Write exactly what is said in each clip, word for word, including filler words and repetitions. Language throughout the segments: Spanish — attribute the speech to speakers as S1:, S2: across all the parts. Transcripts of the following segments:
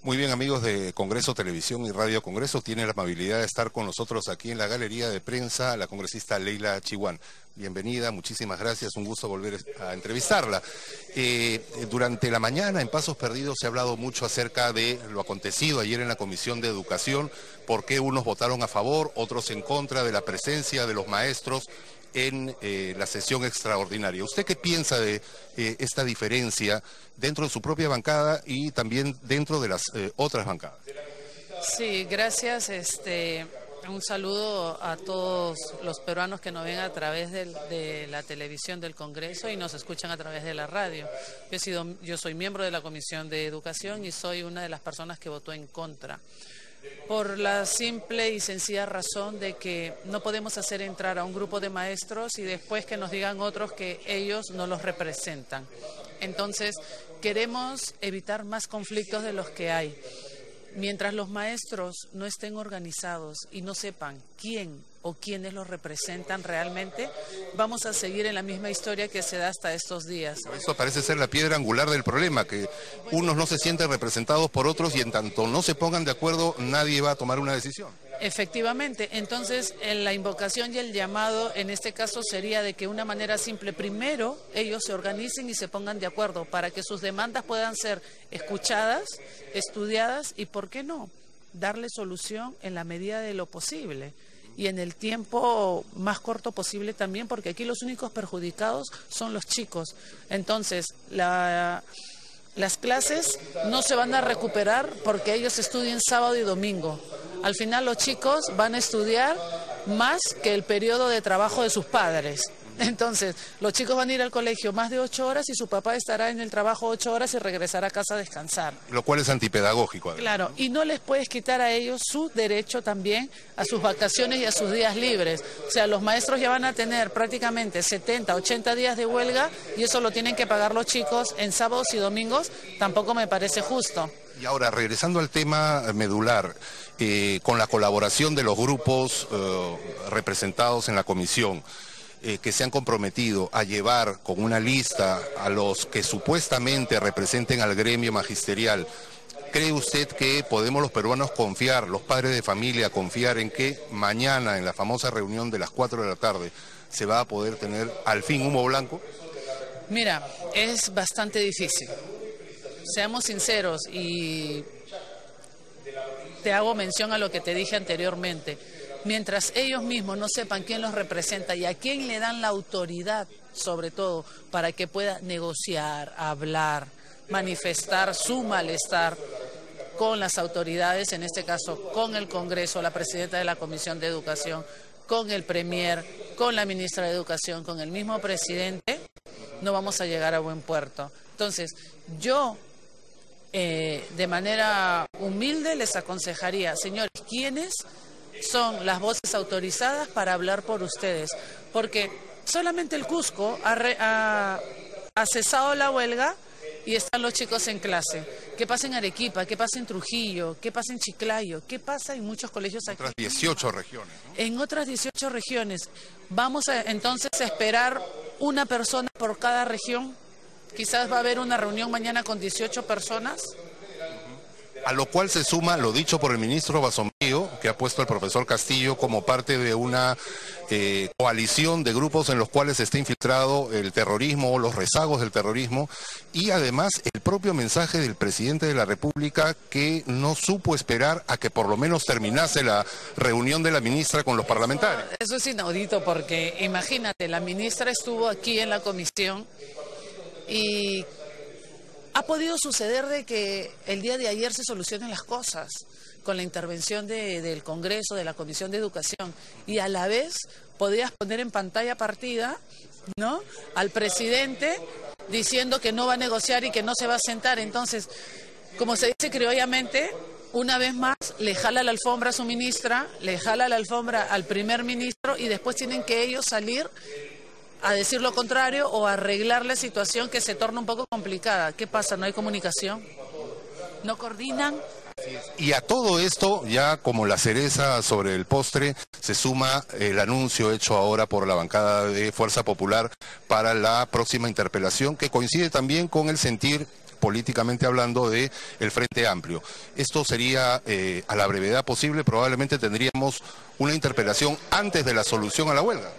S1: Muy bien, amigos de Congreso Televisión y Radio Congreso, tiene la amabilidad de estar con nosotros aquí en la galería de prensa la congresista Leila Chihuán. Bienvenida, muchísimas gracias, un gusto volver a entrevistarla. Eh, durante la mañana en Pasos Perdidos se ha hablado mucho acerca de lo acontecido ayer en la Comisión de Educación, por qué unos votaron a favor, otros en contra de la presencia de los maestros en eh, la sesión extraordinaria. ¿Usted qué piensa de eh, esta diferencia dentro de su propia bancada y también dentro de las eh, otras bancadas?
S2: Sí, gracias. Este, un saludo a todos los peruanos que nos ven a través del, de la televisión del Congreso y nos escuchan a través de la radio. Yo, he sido, yo soy miembro de la Comisión de Educación y soy una de las personas que votó en contra, por la simple y sencilla razón de que no podemos hacer entrar a un grupo de maestros y después que nos digan otros que ellos no los representan. Entonces, queremos evitar más conflictos de los que hay. Mientras los maestros no estén organizados y no sepan quién o quiénes los representan realmente, vamos a seguir en la misma historia que se da hasta estos días.
S1: Eso parece ser la piedra angular del problema, que unos no se sienten representados por otros y en tanto no se pongan de acuerdo, nadie va a tomar una decisión.
S2: Efectivamente, entonces en la invocación y el llamado en este caso sería de que una manera simple, primero ellos se organicen y se pongan de acuerdo para que sus demandas puedan ser escuchadas, estudiadas y, ¿por qué no?, darle solución en la medida de lo posible y en el tiempo más corto posible también, porque aquí los únicos perjudicados son los chicos. Entonces, la... las clases no se van a recuperar porque ellos estudien sábado y domingo. Al final los chicos van a estudiar más que el periodo de trabajo de sus padres. Entonces, los chicos van a ir al colegio más de ocho horas y su papá estará en el trabajo ocho horas y regresará a casa a descansar.
S1: Lo cual es antipedagógico. Además.
S2: Claro, y no les puedes quitar a ellos su derecho también a sus vacaciones y a sus días libres. O sea, los maestros ya van a tener prácticamente setenta, ochenta días de huelga y eso lo tienen que pagar los chicos en sábados y domingos. Tampoco me parece justo.
S1: Y ahora, regresando al tema medular, eh, con la colaboración de los grupos eh, representados en la comisión, Eh, que se han comprometido a llevar con una lista a los que supuestamente representen al gremio magisterial, ¿cree usted que podemos los peruanos confiar, los padres de familia, confiar en que mañana en la famosa reunión de las cuatro de la tarde se va a poder tener al fin humo blanco?
S2: Mira, es bastante difícil. Seamos sinceros y te hago mención a lo que te dije anteriormente. Mientras ellos mismos no sepan quién los representa y a quién le dan la autoridad, sobre todo, para que pueda negociar, hablar, manifestar su malestar con las autoridades, en este caso con el Congreso, la presidenta de la Comisión de Educación, con el Premier, con la ministra de Educación, con el mismo presidente, no vamos a llegar a buen puerto. Entonces, yo, eh, de manera humilde, les aconsejaría, señores, ¿quiénes son las voces autorizadas para hablar por ustedes? Porque solamente el Cusco ha, re, ha, ha cesado la huelga y están los chicos en clase. ¿Qué pasa en Arequipa? ¿Qué pasa en Trujillo? ¿Qué pasa en Chiclayo? ¿Qué pasa en muchos colegios aquí?
S1: En otras dieciocho regiones, ¿no?
S2: En otras dieciocho regiones. ¿Vamos a, entonces a esperar una persona por cada región? Quizás va a haber una reunión mañana con dieciocho personas.
S1: A lo cual se suma lo dicho por el ministro Basombrío, que ha puesto al profesor Castillo como parte de una eh, coalición de grupos en los cuales está infiltrado el terrorismo o los rezagos del terrorismo, y además el propio mensaje del presidente de la República, que no supo esperar a que por lo menos terminase la reunión de la ministra con los parlamentarios.
S2: Eso es inaudito porque, imagínate, la ministra estuvo aquí en la comisión y ha podido suceder de que el día de ayer se solucionen las cosas con la intervención de, del Congreso, de la Comisión de Educación, y a la vez podías poner en pantalla partida, ¿no?, al presidente diciendo que no va a negociar y que no se va a sentar. Entonces, como se dice criollamente, una vez más le jala la alfombra a su ministra, le jala la alfombra al primer ministro y después tienen que ellos salir a decir lo contrario o arreglar la situación que se torna un poco complicada. ¿Qué pasa? ¿No hay comunicación? ¿No coordinan?
S1: Y a todo esto, ya como la cereza sobre el postre, se suma el anuncio hecho ahora por la bancada de Fuerza Popular para la próxima interpelación, que coincide también con el sentir políticamente hablando, de el Frente Amplio. Esto sería eh, a la brevedad posible, probablemente tendríamos una interpelación antes de la solución a la huelga.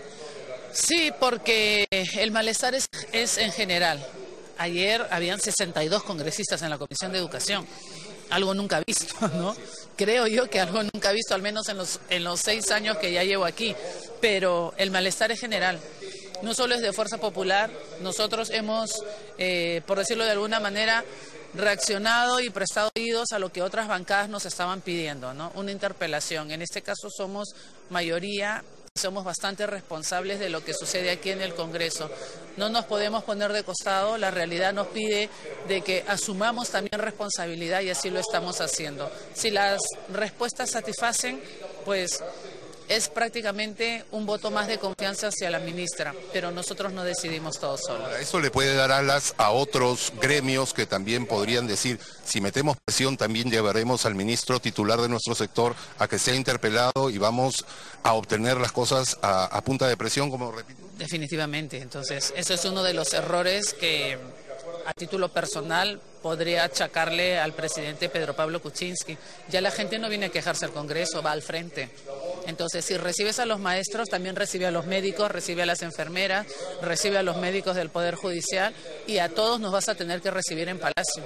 S2: Sí, porque el malestar es, es en general. Ayer habían sesenta y dos congresistas en la Comisión de Educación. Algo nunca visto, ¿no? Creo yo que algo nunca visto, al menos en los, en los seis años que ya llevo aquí. Pero el malestar es general. No solo es de Fuerza Popular, nosotros hemos, eh, por decirlo de alguna manera, reaccionado y prestado oídos a lo que otras bancadas nos estaban pidiendo, ¿no? Una interpelación. En este caso somos mayoría. Somos bastante responsables de lo que sucede aquí en el Congreso. No nos podemos poner de costado, la realidad nos pide de que asumamos también responsabilidad y así lo estamos haciendo. Si las respuestas satisfacen, pues es prácticamente un voto más de confianza hacia la ministra, pero nosotros no decidimos todo solos.
S1: Eso le puede dar alas a otros gremios que también podrían decir, si metemos presión también llevaremos al ministro titular de nuestro sector a que sea interpelado y vamos a obtener las cosas a, a punta de presión, como repito.
S2: Definitivamente, entonces eso es uno de los errores que a título personal podría achacarle al presidente Pedro Pablo Kuczynski. Ya la gente no viene a quejarse al Congreso, va al frente. Entonces, si recibes a los maestros, también recibe a los médicos, recibe a las enfermeras, recibe a los médicos del Poder Judicial y a todos nos vas a tener que recibir en Palacio.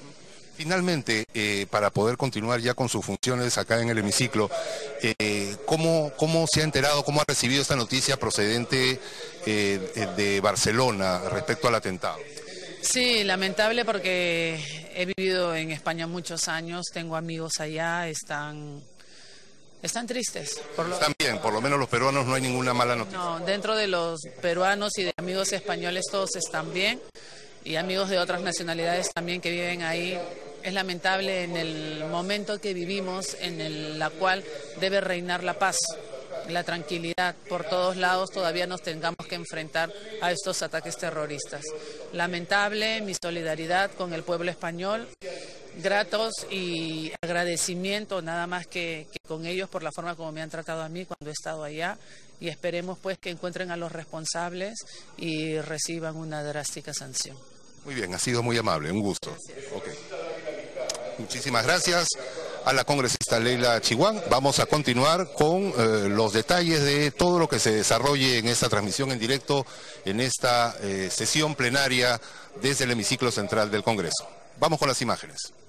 S1: Finalmente, eh, para poder continuar ya con sus funciones acá en el hemiciclo, eh, ¿cómo, ¿cómo se ha enterado, cómo ha recibido esta noticia procedente eh, de Barcelona respecto al atentado?
S2: Sí, lamentable porque he vivido en España muchos años, tengo amigos allá, están... Están tristes. Por lo...
S1: Están bien, por lo menos los peruanos no hay ninguna mala noticia.
S2: No, dentro de los peruanos y de amigos españoles todos están bien y amigos de otras nacionalidades también que viven ahí. Es lamentable en el momento que vivimos en el la cual debe reinar la paz, la tranquilidad. Por todos lados todavía nos tengamos que enfrentar a estos ataques terroristas. Lamentable, mi solidaridad con el pueblo español. Gratos y agradecimiento nada más que, que con ellos por la forma como me han tratado a mí cuando he estado allá y esperemos pues que encuentren a los responsables y reciban una drástica sanción.
S1: Muy bien, ha sido muy amable, un gusto. Okay. Muchísimas gracias a la congresista Leila Chihuán. Vamos a continuar con eh, los detalles de todo lo que se desarrolle en esta transmisión en directo, en esta eh, sesión plenaria desde el hemiciclo central del Congreso. Vamos con las imágenes.